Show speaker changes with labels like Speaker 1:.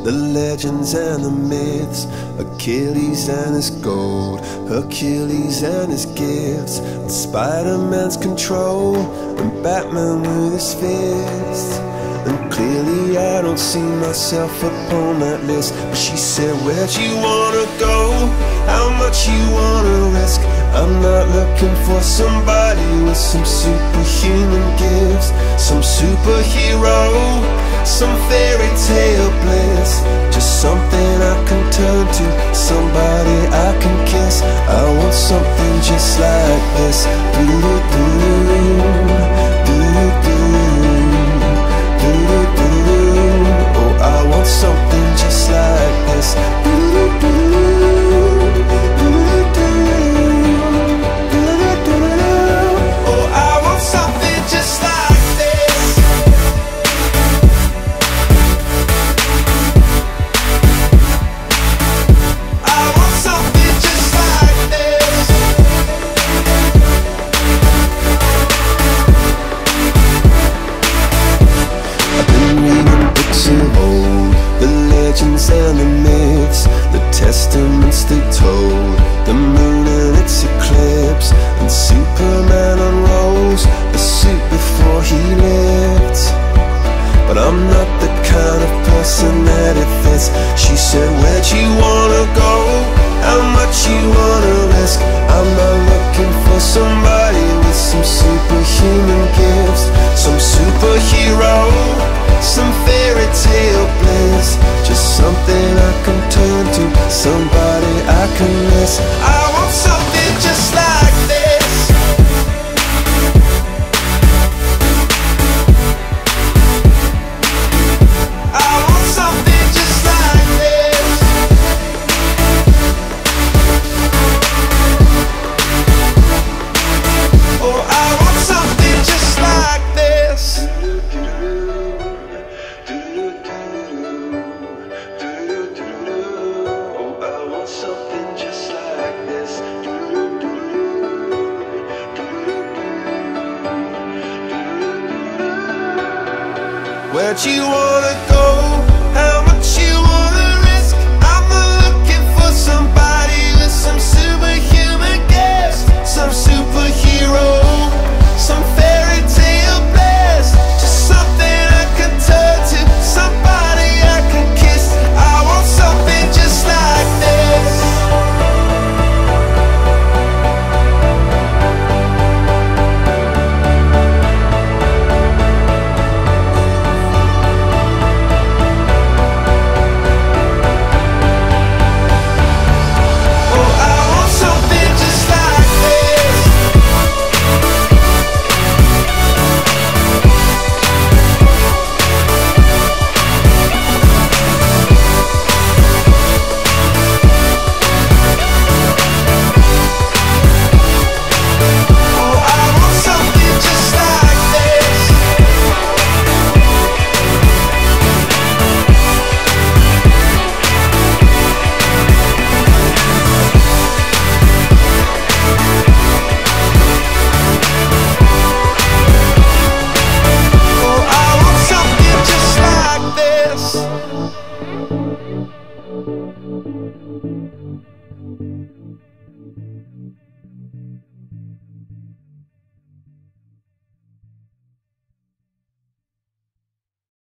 Speaker 1: the legends and the myths, Achilles and his gold, Hercules and his gifts, and Spider-Man's control, and Batman with his fists. And clearly I don't see myself upon that list. But she said, where'd you wanna go? How much you wanna risk? I'm not looking for somebody with some superhuman gifts, some superhero, some fairy tale bliss. Just something I can turn to, somebody I can kiss. I want something just like this. Oh, I want something just like this. Oh, I want something just like this. I want something just like this. I've been reading books of old, the legends and the myths, the testaments they told, the moon and its eclipse, and Superman unrolls the suit before he lived. But I'm not the kind of person that it fits. She said, where'd you wanna go? How much you wanna risk? I'm not looking for somebody with some superhuman gifts, some superhero, some fairy tale bliss. Just something I can turn to, somebody I can miss. I want something just like this. I want something just like this. Oh, I want something just like this. Oh, I want something just like this. Where'd you wanna go?